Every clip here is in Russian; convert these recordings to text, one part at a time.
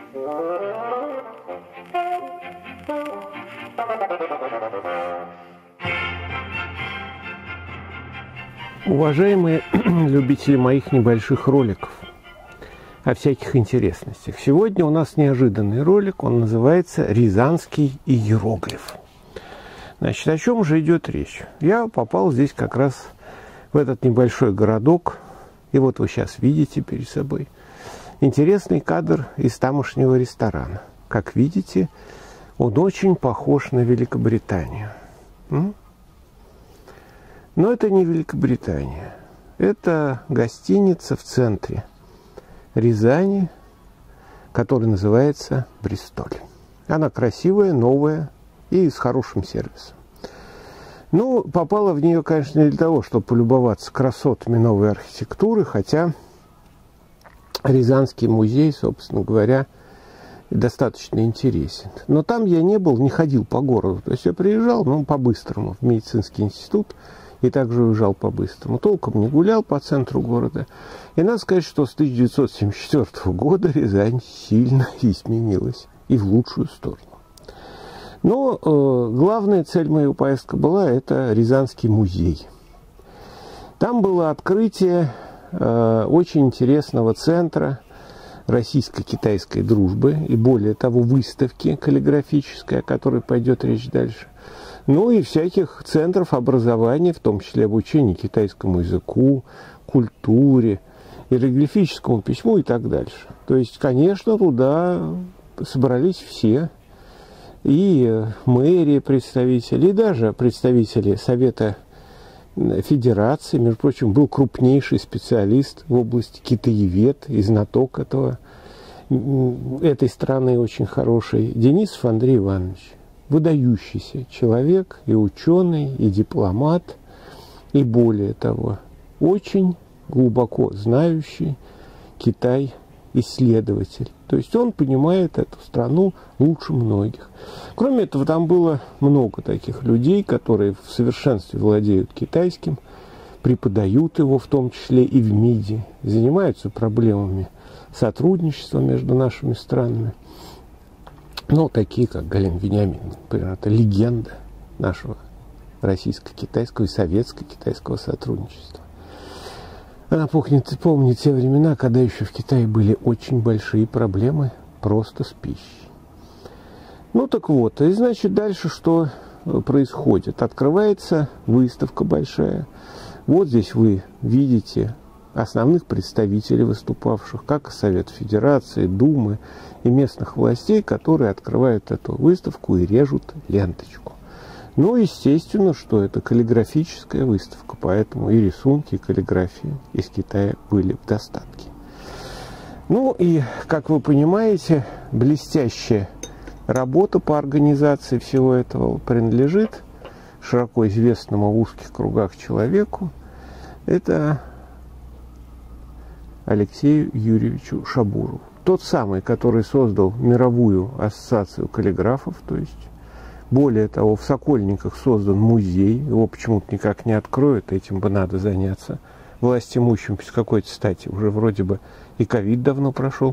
Уважаемые любители моих небольших роликов о всяких интересностях, сегодня у нас неожиданный ролик, он называется «Рязанский иероглиф». Значит, о чем же идет речь? Я попал здесь как раз в этот небольшой городок, и вот вы сейчас видите перед собой интересный кадр из тамошнего ресторана. Как видите, он очень похож на Великобританию. Но это не Великобритания. Это гостиница в центре Рязани, которая называется «Бристоль». Она красивая, новая и с хорошим сервисом. Ну, попала в нее, конечно, не для того, чтобы полюбоваться красотами новой архитектуры, хотя Рязанский музей, собственно говоря, достаточно интересен. Но там я не был, не ходил по городу. То есть я приезжал, по-быстрому в медицинский институт, и также уезжал по-быстрому. Толком не гулял по центру города. И надо сказать, что с 1974 года Рязань сильно изменилась. И в лучшую сторону. Но главная цель моей поездки была это Рязанский музей. Там было открытие очень интересного центра российско-китайской дружбы. И более того, выставки каллиграфической, о которой пойдет речь дальше. Ну и всяких центров образования, в том числе обучения китайскому языку, культуре, иероглифическому письму и так дальше. То есть, конечно, туда собрались все, и мэрия представители, и даже представители Совета Федерации. Между прочим, был крупнейший специалист в области китаевед и знаток этой страны очень хороший, Денисов Андрей Иванович. Выдающийся человек, и ученый, и дипломат, и более того, очень глубоко знающий Китай исследователь. То есть он понимает эту страну лучше многих. Кроме этого, там было много таких людей, которые в совершенстве владеют китайским, преподают его, в том числе и в МИДе, занимаются проблемами сотрудничества между нашими странами. Ну, такие, как Галина Вениаминовна, например, это легенда нашего российско-китайского и советско-китайского сотрудничества. Она помнит те времена, когда еще в Китае были очень большие проблемы просто с пищей. Ну, так вот, и значит, дальше что происходит? Открывается выставка большая. Вот здесь вы видите основных представителей выступавших, как Совет Федерации, Думы и местных властей, которые открывают эту выставку и режут ленточку. Ну, естественно, что это каллиграфическая выставка, поэтому и рисунки, и каллиграфии из Китая были в достатке. Ну, и, как вы понимаете, блестящая работа по организации всего этого принадлежит широко известному в узких кругах человеку. Это Алексею Юрьевичу Шабурову. Тот самый, который создал мировую ассоциацию каллиграфов, то есть, более того, в Сокольниках создан музей, его почему-то никак не откроют, этим бы надо заняться властимущим с какой-то стати, уже вроде бы и ковид давно прошел.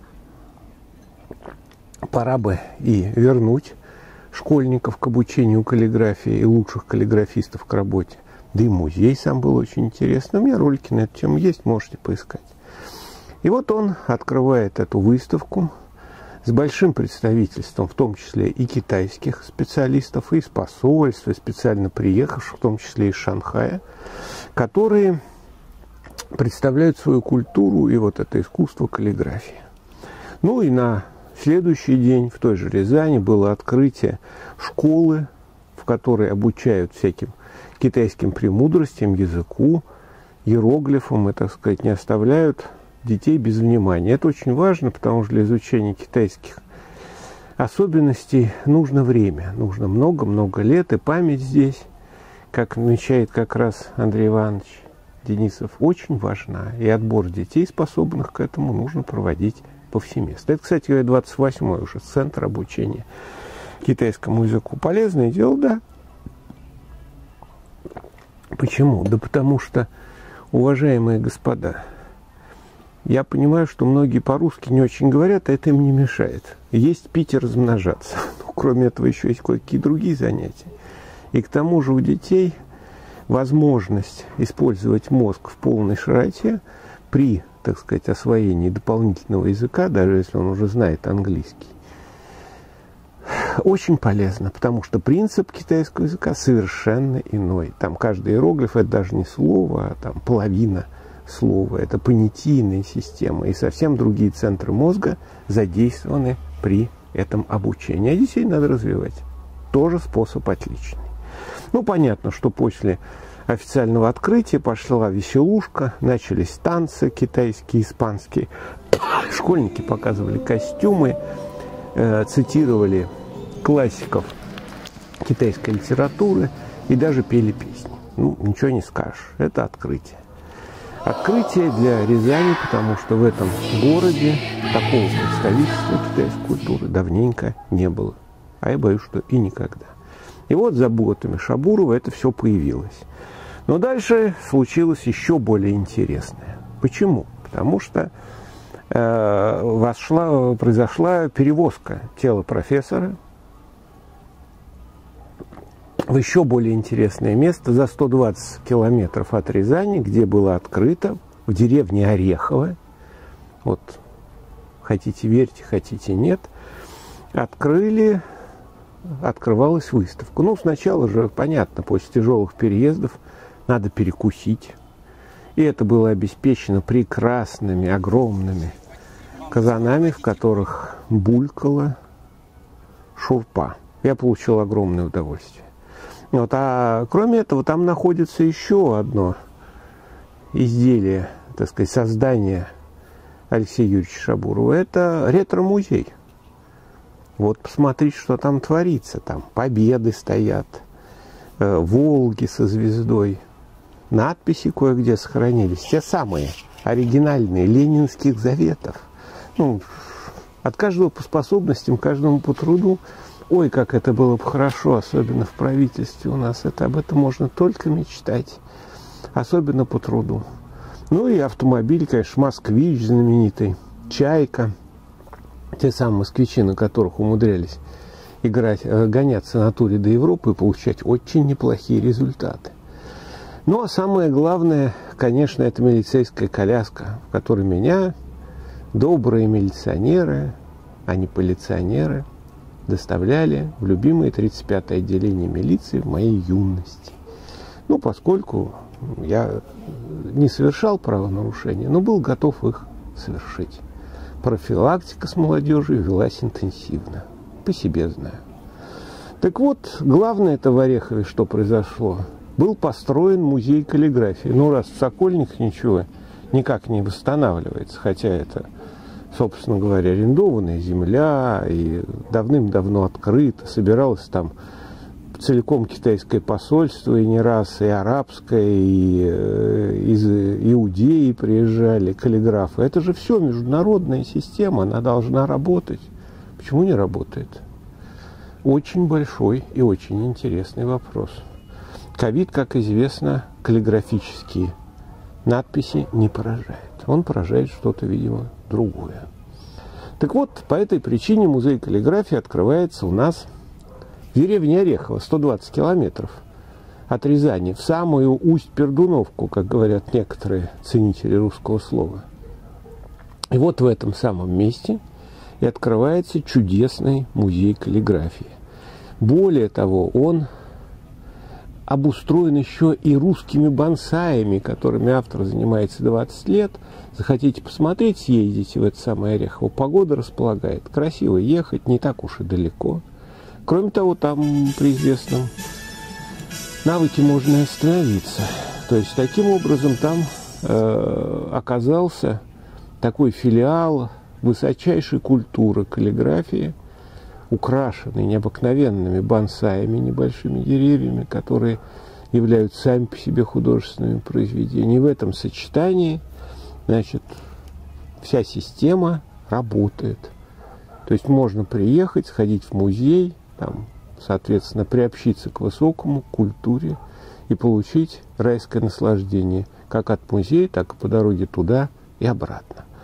Пора бы и вернуть школьников к обучению каллиграфии и лучших каллиграфистов к работе. Да и музей сам был очень интересный. У меня ролики на эту тему есть, можете поискать. И вот он открывает эту выставку с большим представительством, в том числе и китайских специалистов, и из посольства, и специально приехавших, в том числе из Шанхая, которые представляют свою культуру и вот это искусство каллиграфии. Ну и на следующий день в той же Рязани было открытие школы, в которой обучают всяким китайским премудростям, языку, иероглифам, и, так сказать, не оставляют детей без внимания. Это очень важно, потому что для изучения китайских особенностей нужно время, нужно много-много лет, и память здесь, как отмечает как раз Андрей Иванович Денисов, очень важна. И отбор детей, способных к этому, нужно проводить повсеместно. Это, кстати, 28-й уже центр обучения китайскому языку. Полезное дело, да. Почему? Да потому что, уважаемые господа, Я понимаю, что многие по-русски не очень говорят, а это им не мешает. Есть пить и размножаться. Ну, кроме этого, еще есть кое-какие другие занятия. И к тому же у детей возможность использовать мозг в полной широте при, так сказать, освоении дополнительного языка, даже если он уже знает английский, очень полезно, потому что принцип китайского языка совершенно иной. Там каждый иероглиф – это даже не слово, а там половина слова. Это понятийная система. И совсем другие центры мозга задействованы при этом обучении. А детей надо развивать. Тоже способ отличный. Ну, понятно, что после официального открытия пошла веселушка, начались танцы китайские, испанские. Школьники показывали костюмы, цитировали классиков китайской литературы и даже пели песни. Ну, ничего не скажешь, это открытие. Открытие для Рязани, потому что в этом городе такого представительства китайской культуры давненько не было. А я боюсь, что и никогда. И вот заботами Шабурова это все появилось. Но дальше случилось еще более интересное. Почему? Потому что произошла перевозка тела профессора в еще более интересное место за 120 километров от Рязани, где было открыто в деревне Орехово. Вот, хотите верьте, хотите нет. Открывалась выставка. Ну, сначала же, понятно, после тяжелых переездов надо перекусить. И это было обеспечено прекрасными, огромными казанами, в которых булькала шурпа. Я получил огромное удовольствие. Вот, а кроме этого, там находится еще одно изделие, так сказать, создание Алексея Юрьевича Шабурова. Это ретро-музей. Вот посмотрите, что там творится. Там победы стоят, Волги со звездой, надписи кое-где сохранились. Те самые оригинальные ленинских заветов. Ну, от каждого по способностям, каждому по труду. Ой, как это было бы хорошо, особенно в правительстве у нас. Об этом можно только мечтать. Особенно по труду. Ну и автомобиль, конечно, «Москвич» знаменитый, «Чайка». Те самые москвичи, на которых умудрялись гоняться на туре до Европы и получать очень неплохие результаты. Ну, а самое главное, конечно, это милицейская коляска, в которой меня добрые милиционеры, а не полиционеры, доставляли в любимое 35-е отделение милиции в моей юности. Ну, поскольку я не совершал правонарушения, но был готов их совершить. Профилактика с молодежью велась интенсивно. По себе знаю. Так вот, главное это в Орехове, что произошло. Был построен музей каллиграфии. Ну, раз в Сокольниках ничего никак не восстанавливается, хотя это, собственно говоря, арендованная земля, и давным-давно открыто, собиралось там целиком китайское посольство, и не раз, и арабское, и из Иудеи приезжали каллиграфы. Это же все международная система, она должна работать. Почему не работает? Очень большой и очень интересный вопрос. Ковид, как известно, каллиграфические надписи не поражает. Он поражает что-то, видимо, другое. Так вот, по этой причине музей каллиграфии открывается у нас в деревне Орехово, 120 километров от Рязани, в самую Усть-Пердуновку, как говорят некоторые ценители русского слова. И вот в этом самом месте и открывается чудесный музей каллиграфии. Более того, он обустроен еще и русскими бонсаями, которыми автор занимается 20 лет. Захотите посмотреть, съездите в это самое Орехово. Погода располагает. Красиво ехать, не так уж и далеко. Кроме того, там при известном навыке можно и остановиться. То есть, таким образом, там оказался такой филиал высочайшей культуры каллиграфии, украшенный необыкновенными бонсаями, небольшими деревьями, которые являются сами по себе художественными произведениями. И в этом сочетании, значит, вся система работает. То есть можно приехать, сходить в музей, там, соответственно, приобщиться к высокому культуре и получить райское наслаждение как от музея, так и по дороге туда и обратно.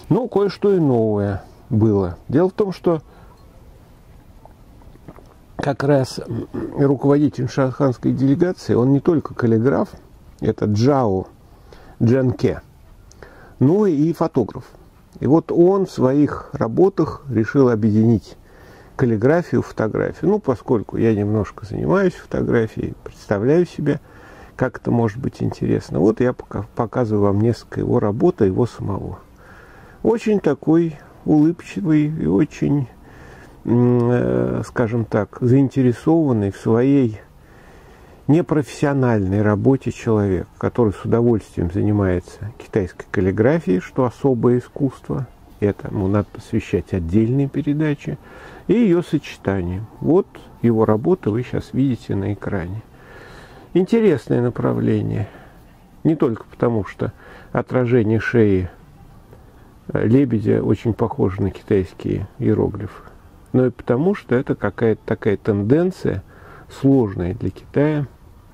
Ну, кое-что и новое было. Дело в том, что как раз руководитель шанханской делегации, он не только каллиграф, это Джао Джанке, но и фотограф. И вот он в своих работах решил объединить каллиграфию и фотографию. Ну, поскольку я немножко занимаюсь фотографией, представляю себе, как это может быть интересно. Вот я показываю вам несколько его работ, его самого. Очень такой улыбчивый и очень, скажем так, заинтересованный в своей непрофессиональной работе человек, который с удовольствием занимается китайской каллиграфией, что особое искусство. Этому надо посвящать отдельные передачи. И ее сочетанием. Вот его работа вы сейчас видите на экране. Интересное направление. Не только потому, что отражение шеи лебедя очень похоже на китайские иероглифы, но и потому, что это какая-то такая тенденция, сложная для Китая,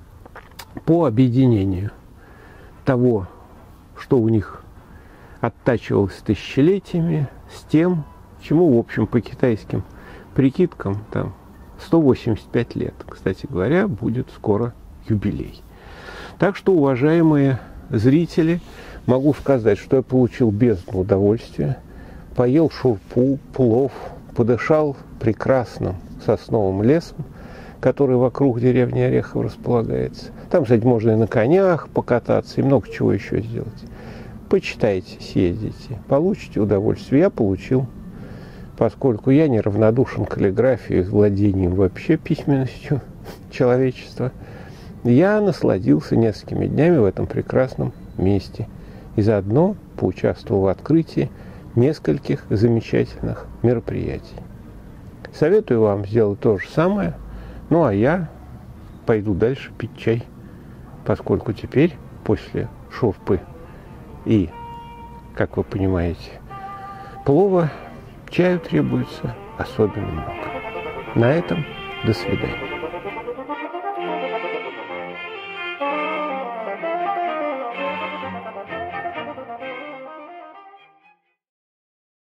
по объединению того, что у них оттачивалось тысячелетиями, с тем, чему, в общем, по китайским прикидкам, там 185 лет. Кстати говоря, будет скоро юбилей. Так что, уважаемые зрители, могу сказать, что я получил бездну удовольствия, поел шурпу, плов, подышал прекрасным сосновым лесом, который вокруг деревни Орехов располагается. Там, кстати, можно и на конях покататься, и много чего еще сделать. Почитайте, съездите, получите удовольствие. Я получил, поскольку я неравнодушен к каллиграфии, владением вообще письменностью человечества. Я насладился несколькими днями в этом прекрасном месте. И заодно поучаствовал в открытии нескольких замечательных мероприятий. Советую вам сделать то же самое. Ну, а я пойду дальше пить чай, поскольку теперь, после шурпы и, как вы понимаете, плова, чаю требуется особенно много. На этом до свидания.